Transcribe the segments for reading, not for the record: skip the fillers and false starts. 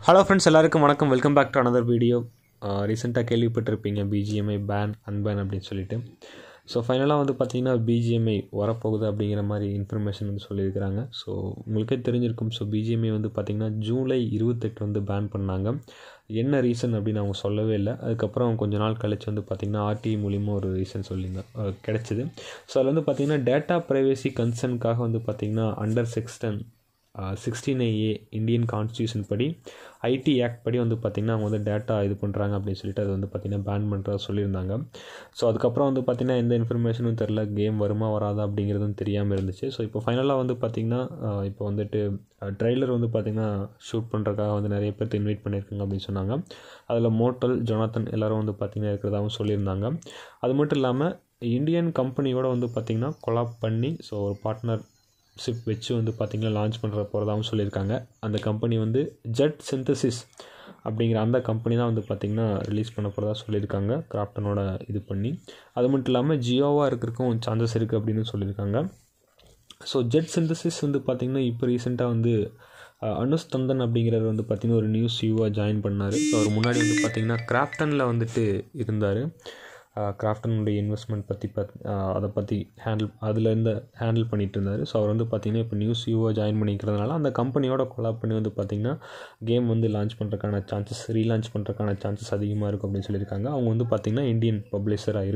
Hello friends, எல்லாருக்கும் வணக்கம். Welcome back to another video. ரீசெண்டாக கேள்விப்பட்டிருப்பீங்க BGMI பேன் அன்பேன் அப்படின்னு சொல்லிட்டு. ஸோ ஃபைனலாக வந்து பார்த்திங்கன்னா BGMI வரப்போகுது அப்படிங்கிற மாதிரி இன்ஃபர்மேஷன் வந்து சொல்லியிருக்கிறாங்க. ஸோ உங்களுக்கே தெரிஞ்சிருக்கும். ஸோ BGMI வந்து பார்த்திங்கன்னா ஜூலை 28 வந்து பேன் பண்ணாங்க. என்ன ரீசன் அப்படின்னு அவங்க சொல்லவே இல்லை. அதுக்கப்புறம் கொஞ்ச நாள் கழிச்சு வந்து பார்த்திங்கன்னா RTI மூலிமா ஒரு ரீசன் சொல்லியிருந்தாங்க, கிடச்சிது. ஸோ அதில் வந்து பார்த்திங்கன்னா டேட்டா ப்ரைவசி கன்சர்னுக்காக வந்து பார்த்திங்கன்னா under section 16A Indian constitution படி ஐடி ஆக்ட் படி வந்து பார்த்திங்கன்னா அவங்க வந்து டேட்டா இது பண்ணுறாங்க அப்படின்னு சொல்லிட்டு அது வந்து பார்த்திங்கன்னா பேன் பண்ணுறதா சொல்லியிருந்தாங்க. ஸோ அதுக்கப்புறம் வந்து பார்த்திங்கன்னா எந்த இன்ஃபர்மேஷனும் தெரில, கேம் வருமா வராதா அப்படிங்கிறதும் தெரியாமல் இருந்துச்சு. ஸோ இப்போ ஃபைனலாக வந்து பார்த்திங்கன்னா இப்போ வந்துட்டு ட்ரெய்லர் வந்து பார்த்திங்கன்னா ஷூட் பண்ணுறதுக்காக வந்து நிறைய பேர் இன்வைட் பண்ணியிருக்காங்க அப்படின்னு சொன்னாங்க. அதில் மோட்டல், ஜொனாத்தன் எல்லோரும் வந்து பார்த்திங்கன்னா இருக்கிறதாகவும் சொல்லியிருந்தாங்க. அது மட்டும் இல்லாமல் இந்தியன் கம்பெனியோட வந்து பார்த்திங்கன்னா கொலாப் பண்ணி ஸோ ஒரு பார்ட்னர்ஷிப் வச்சு வந்து பார்த்திங்கன்னா லான்ச் பண்ணுற போகிறதாகவும் சொல்லியிருக்காங்க. அந்த கம்பெனி வந்து ஜெட் சிந்தசிஸ் அப்படிங்கிற அந்த கம்பெனி தான் வந்து பார்த்திங்கன்னா ரிலீஸ் பண்ண போகிறதா சொல்லியிருக்காங்க, கிராஃப்டனோட இது பண்ணி. அது மட்டும் இல்லாமல் ஜியோவாக இருக்கிறதுக்கும் சான்சஸ் இருக்குது அப்படின்னு சொல்லியிருக்காங்க. ஸோ ஜெட் சிந்தசிஸ் வந்து பார்த்திங்கன்னா இப்போ ரீசெண்டாக வந்து அனுஷ் தந்தன் அப்படிங்கிறவர் வந்து பார்த்திங்கன்னா ஒரு நியூ சிஓவாக ஜாயின் பண்ணார். ஸோ அவர் முன்னாடி வந்து பார்த்திங்கன்னா கிராஃப்டனில் வந்துட்டு இருந்தார். கிராஃப்டனுடைய இன்வெஸ்ட்மெண்ட் பற்றி அதை பற்றி ஹேண்டில் பண்ணிகிட்டு இருந்தார். ஸோ அவர் வந்து பார்த்திங்கன்னா இப்போ நியூ சிஓ ஜாயின் பண்ணிக்கிறதுனால அந்த கம்பெனியோட கொலாப் பண்ணி வந்து பார்த்திங்கன்னா கேம் வந்து லான்ச் பண்ணுறதுக்கான சான்சஸ், ரீலான்ச் பண்ணுறதுக்கான சான்சஸ் அதிகமாக இருக்கும் அப்படின்னு சொல்லியிருக்காங்க. அவங்க வந்து பார்த்திங்கன்னா இந்தியன் பப்ளிஷராக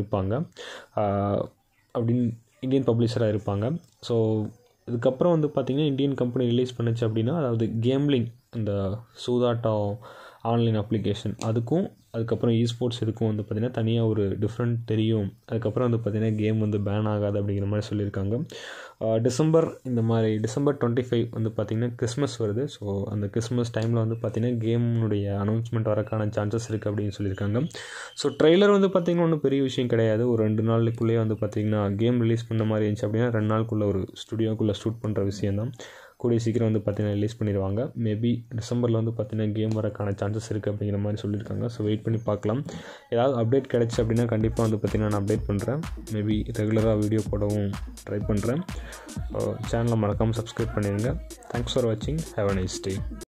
இருப்பாங்க. ஸோ இதுக்கப்புறம் வந்து பார்த்திங்கன்னா இந்தியன் கம்பெனி ரிலீஸ் பண்ணுச்சு அப்படின்னா, அதாவது கேம்லிங், இந்த சூதாட்டம் ஆன்லைன் அப்ளிகேஷன் அதுக்கும் அதுக்கப்புறம் ஸ்போர்ட்ஸ் இதுக்கும் வந்து பார்த்திங்கன்னா தனியாக ஒரு டிஃப்ரெண்ட் தெரியும். அதுக்கப்புறம் வந்து பார்த்திங்கன்னா கேம் வந்து பேன் ஆகாது அப்படிங்கிற மாதிரி சொல்லியிருக்காங்க. டிசம்பர் 25 வந்து பார்த்திங்கன்னா கிறிஸ்மஸ் வருது. ஸோ அந்த கிறிஸ்மஸ் டைமில் வந்து பார்த்திங்கன்னா கேமுடைய அனௌன்ஸ்மெண்ட் வரக்கான சான்சஸ் இருக்குது அப்படின்னு சொல்லியிருக்காங்க. ஸோ ட்ரெய்லர் வந்து பார்த்திங்கன்னா ஒன்றும் பெரிய விஷயம் கிடையாது. ஒரு 2 நாளுக்குள்ளேயே வந்து பார்த்திங்கன்னா கேம் ரிலீஸ் பண்ண மாதிரி இருந்துச்சு அப்படின்னா 2 நாளுக்குள்ளே ஒரு ஸ்டுடியோக்குள்ளே ஷூட் பண்ணுற விஷயந்தான். கூடிய சீக்கிரம் வந்து பார்த்திங்கன்னா ரிலீஸ் பண்ணிடுவாங்க. மேபி டிசம்பரில் வந்து பார்த்திங்கன்னா கேம் வரக்கான சான்சஸ் இருக்குது அப்படிங்கிற மாதிரி சொல்லியிருக்காங்க. ஸோ வெயிட் பண்ணி பார்க்கலாம். ஏதாவது அப்டேட் கிடச்சி அப்படின்னா கண்டிப்பாக வந்து பார்த்திங்கன்னா நான் அப்டேட் பண்ணுறேன். மேபி ரெகுலராக வீடியோ போடவும் ட்ரை பண்ணுறேன். சேனலை மறக்காமல் சப்ஸ்கிரைப் பண்ணிடுங்க. தேங்க்ஸ் ஃபார் வாட்சிங். Have a nice day.